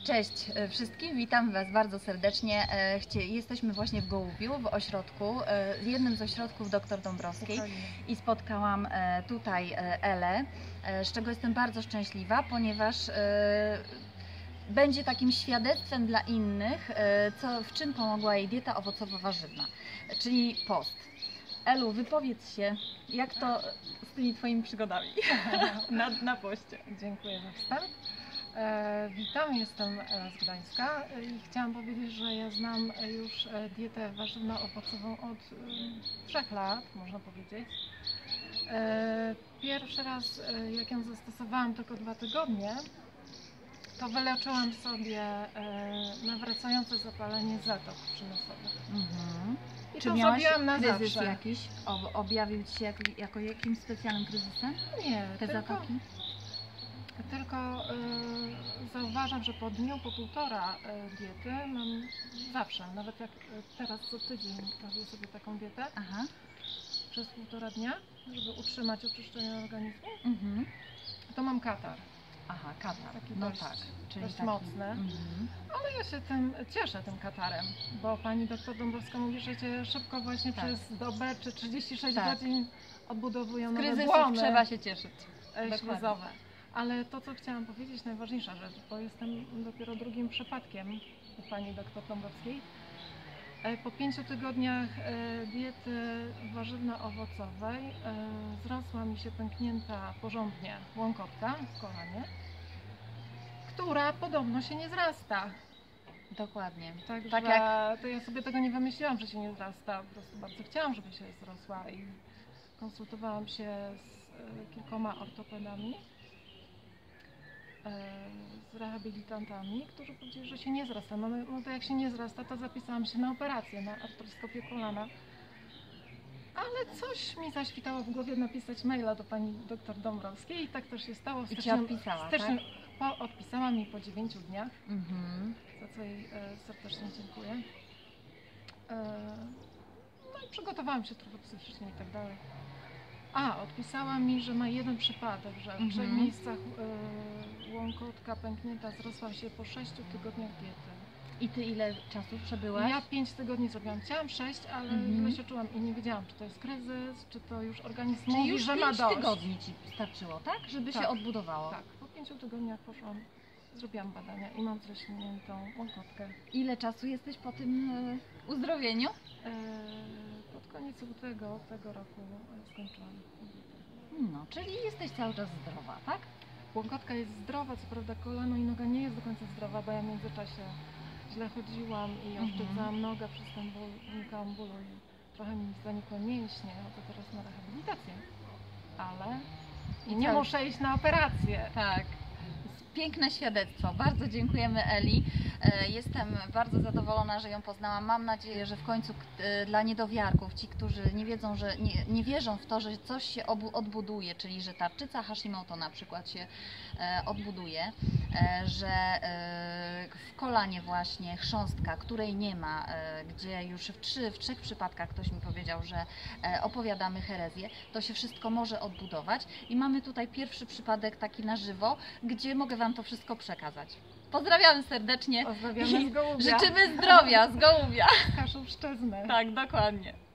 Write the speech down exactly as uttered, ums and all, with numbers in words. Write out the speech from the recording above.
Cześć wszystkim, witam Was bardzo serdecznie. Jesteśmy właśnie w Gołubiu, w ośrodku, w jednym z ośrodków doktor Dąbrowskiej i spotkałam tutaj Elę, z czego jestem bardzo szczęśliwa, ponieważ będzie takim świadectwem dla innych, co, w czym pomogła jej dieta owocowo-warzywna, czyli post. Elu, wypowiedz się, jak to z tymi Twoimi przygodami na, na poście. Dziękuję za wstęp. E, witam, jestem Ela z Gdańska i chciałam powiedzieć, że ja znam już dietę warzywno-owocową od e, trzech lat, można powiedzieć. E, pierwszy raz, e, jak ją zastosowałam tylko dwa tygodnie, to wyleczyłam sobie e, nawracające zapalenie zatok przynosowych. Mhm. I Czy to miałaś zrobiłam na kryzys zawsze. jakiś? Ob objawił Ci się jak, jako jakimś specjalnym kryzysem? Nie, Te tylko, zatoki? tylko y, zauważam, że po dniu, po półtora y, diety mam zawsze, nawet jak y, teraz co tydzień robię sobie taką dietę Aha. przez półtora dnia, żeby utrzymać oczyszczenie organizmu, Mhm. to mam katar. Aha, katar. Taki No dość, tak, czyli dość taki. mocny. Mhm. Ale ja się tym cieszę, tym katarem, bo pani doktor Dąbrowska mówi, że cię szybko właśnie Tak. przez dobę czy trzydzieści sześć Tak. godzin odbudowują Z nowe kryzysów błony trzeba się cieszyć. e, Dokładnie. śluzowe. Ale to, co chciałam powiedzieć, najważniejsza rzecz, bo jestem dopiero drugim przypadkiem u pani doktor Dąbrowskiej. E, Po pięciu tygodniach e, diety warzywno-owocowej e, zrosła mi się pęknięta porządnie łąkotka w kolanie, która podobno się nie zrasta. Dokładnie. Także Tak jak to ja sobie tego nie wymyśliłam, że się nie zrasta, po prostu bardzo chciałam, żeby się zrosła i konsultowałam się z e, kilkoma ortopedami, e, z rehabilitantami, którzy powiedzieli, że się nie zrasta. No, no to jak się nie zrasta, to zapisałam się na operację, na artroskopię kolana. Ale coś mi zaświtało w głowie napisać maila do pani doktor Dąbrowskiej i tak też się stało. W I Ci styczniu, odpisała, w styczniu, tak? po, odpisała mi po dziewięciu dniach. Mhm. Za co jej e, serdecznie dziękuję. E, no i przygotowałam się trochę psychicznie i tak dalej. A, odpisała mi, że ma jeden przypadek, że w Mhm. trzech miejscach e, łąkotka pęknięta zrosła się po sześciu tygodniach diety. I Ty ile czasu przebyłaś? Ja pięć tygodni zrobiłam. Chciałam sześć, ale Mhm. źle się czułam i nie wiedziałam, czy to jest kryzys, czy to już organizm Czyli mówi, już że ma pięć dość. tygodni Ci starczyło, tak? Żeby Tak. się odbudowało. Tak, po pięciu tygodniach poszłam, zrobiłam badania i mam zrośniętą łąkotkę. Ile czasu jesteś po tym e, uzdrowieniu? E, pod koniec lutego tego roku e, skończyłam dietę. No, czyli jesteś cały czas zdrowa, tak? Łąkotka jest zdrowa, co prawda kolano i noga nie jest do końca zdrowa, bo ja w międzyczasie źle chodziłam i Mhm. oszczędzałam nogę przez ten ból, unikałam bólu i trochę mi zanikły mięśnie, no to teraz na rehabilitację. Ale i nie cały- muszę iść na operację. Tak. Piękne świadectwo. Bardzo dziękujemy Eli. E, Jestem bardzo zadowolona, że ją poznałam. Mam nadzieję, że w końcu k- e, dla niedowiarków, ci, którzy nie wiedzą, że nie, nie wierzą w to, że coś się obu, odbuduje, czyli że tarczyca Hashimoto na przykład się e, odbuduje, e, że e, w kolanie właśnie chrząstka, której nie ma, e, gdzie już w, trzy, w trzech przypadkach ktoś mi powiedział, że e, opowiadamy herezję, to się wszystko może odbudować i mamy tutaj pierwszy przypadek taki na żywo, gdzie mogę Wam to wszystko przekazać. Pozdrawiamy serdecznie. Pozdrawiamy z Gołubia. Życzymy zdrowia z Gołubia. Kaszub Szczezny. Tak, dokładnie.